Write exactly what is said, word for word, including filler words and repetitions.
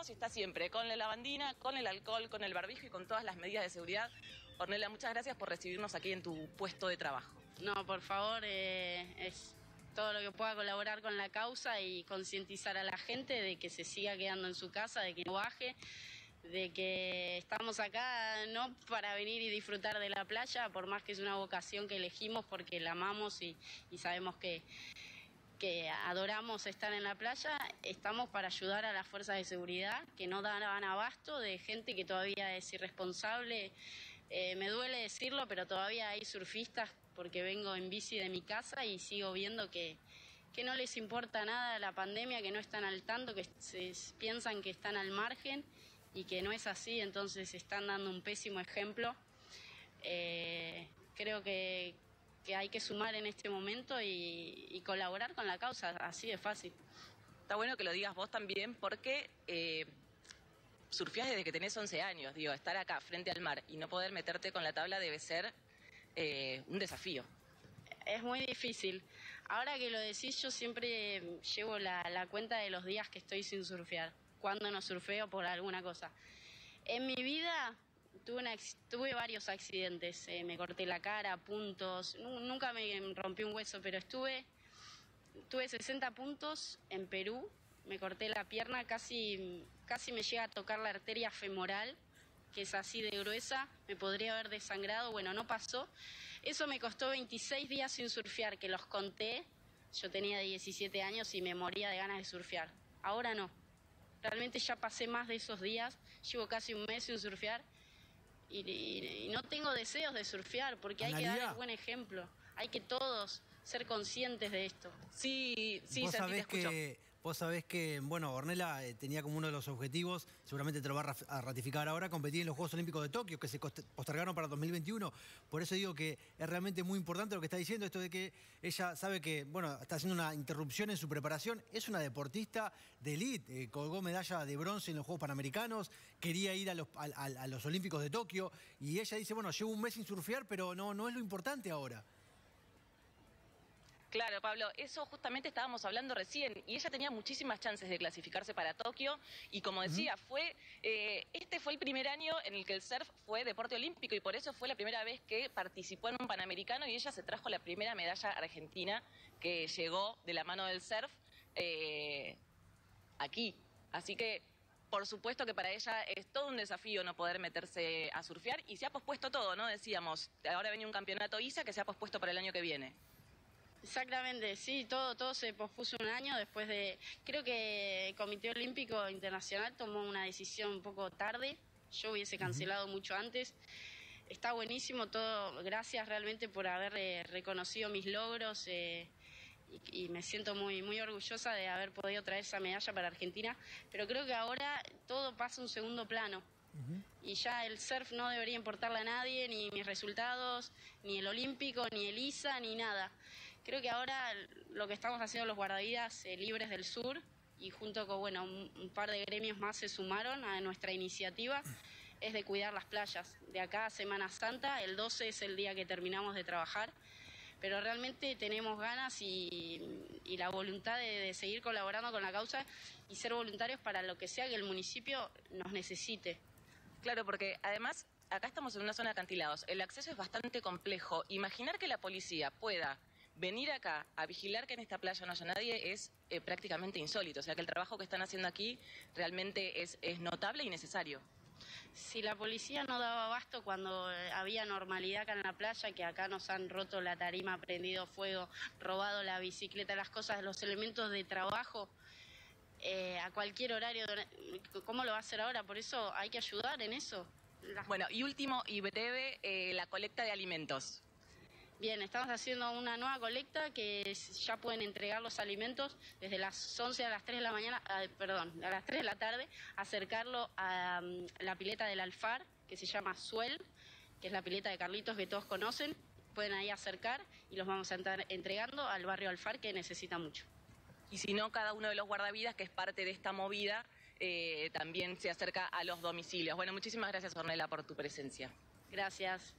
y está siempre con la lavandina, con el alcohol, con el barbijo y con todas las medidas de seguridad. Ornella, muchas gracias por recibirnos aquí en tu puesto de trabajo. No, por favor, eh, es todo lo que pueda colaborar con la causa y concientizar a la gente de que se siga quedando en su casa, de que no baje, de que estamos acá no para venir y disfrutar de la playa, por más que es una vocación que elegimos porque la amamos y, y sabemos que, que adoramos estar en la playa, estamos para ayudar a las fuerzas de seguridad que no dan abasto de gente que todavía es irresponsable. Eh, me duele decirlo, pero todavía hay surfistas, porque vengo en bici de mi casa y sigo viendo que, que no les importa nada la pandemia, que no están al tanto, que se, piensan que están al margen y que no es así, entonces están dando un pésimo ejemplo. Eh, creo que, que hay que sumar en este momento y, y colaborar con la causa, así de fácil. Está bueno que lo digas vos también porque eh, surfeás desde que tenés once años, digo, estar acá frente al mar y no poder meterte con la tabla debe ser eh, un desafío. Es muy difícil. Ahora que lo decís, yo siempre llevo la, la cuenta de los días que estoy sin surfear, cuando no surfeo por alguna cosa. En mi vida tuve, una, tuve varios accidentes, eh, me corté la cara, puntos, nunca me rompí un hueso, pero estuve, tuve sesenta puntos en Perú, me corté la pierna, casi, casi me llega a tocar la arteria femoral, que es así de gruesa, me podría haber desangrado, bueno, no pasó. Eso me costó veintiséis días sin surfear, que los conté, yo tenía diecisiete años y me moría de ganas de surfear. Ahora no, realmente ya pasé más de esos días, llevo casi un mes sin surfear y, y, y no tengo deseos de surfear porque hay Analía. que dar el buen ejemplo, hay que todos ser conscientes de esto. Sí, sí, vos Santi, te sabés escucho. que Vos sabés que, bueno, Ornella eh, tenía como uno de los objetivos, seguramente te lo va a, a ratificar ahora, competir en los Juegos Olímpicos de Tokio, que se postergaron para dos mil veintiuno. Por eso digo que es realmente muy importante lo que está diciendo, esto de que ella sabe que, bueno, está haciendo una interrupción en su preparación. Es una deportista de élite, eh, colgó medalla de bronce en los Juegos Panamericanos, quería ir a los, a, a, a los Olímpicos de Tokio, y ella dice, bueno, llevo un mes sin surfear, pero no, no es lo importante ahora. Claro, Pablo, eso justamente estábamos hablando recién y ella tenía muchísimas chances de clasificarse para Tokio y como decía, uh-huh. fue eh, este fue el primer año en el que el surf fue deporte olímpico y por eso fue la primera vez que participó en un Panamericano y ella se trajo la primera medalla argentina que llegó de la mano del surf eh, aquí. Así que por supuesto que para ella es todo un desafío no poder meterse a surfear y se ha pospuesto todo, ¿no? Decíamos, ahora venía un campeonato I S A que se ha pospuesto para el año que viene. Exactamente, sí, todo, todo se pospuso un año después de... Creo que el Comité Olímpico Internacional tomó una decisión un poco tarde, yo hubiese cancelado uh-huh. mucho antes. Está buenísimo todo, gracias realmente por haber eh, reconocido mis logros eh, y, y me siento muy, muy orgullosa de haber podido traer esa medalla para Argentina, pero creo que ahora todo pasa a un segundo plano. Uh-huh. Y ya el surf no debería importarle a nadie, ni mis resultados, ni el olímpico, ni el I S A, ni nada. Creo que ahora lo que estamos haciendo los guardavidas eh, libres del sur y junto con bueno un, un par de gremios más se sumaron a nuestra iniciativa es de cuidar las playas. De acá a Semana Santa, el doce es el día que terminamos de trabajar, pero realmente tenemos ganas y, y la voluntad de, de seguir colaborando con la causa y ser voluntarios para lo que sea que el municipio nos necesite. Claro, porque además acá estamos en una zona de acantilados, el acceso es bastante complejo. Imaginar que la policía pueda venir acá a vigilar que en esta playa no haya nadie es eh, prácticamente insólito. O sea que el trabajo que están haciendo aquí realmente es, es notable y necesario. Si la policía no daba abasto cuando había normalidad acá en la playa, que acá nos han roto la tarima, prendido fuego, robado la bicicleta, las cosas, los elementos de trabajo, eh, a cualquier horario, ¿cómo lo va a hacer ahora? Por eso hay que ayudar en eso. Las... Bueno, y último y breve, eh, la colecta de alimentos. Bien, estamos haciendo una nueva colecta que ya pueden entregar los alimentos desde las once a las tres de la mañana, eh, perdón, a las tres de la tarde, acercarlo a um, la pileta del Alfar, que se llama Suel, que es la pileta de Carlitos que todos conocen. Pueden ahí acercar y los vamos a estar entregando al barrio Alfar, que necesita mucho. Y si no, cada uno de los guardavidas, que es parte de esta movida, eh, también se acerca a los domicilios. Bueno, muchísimas gracias, Ornella, por tu presencia. Gracias.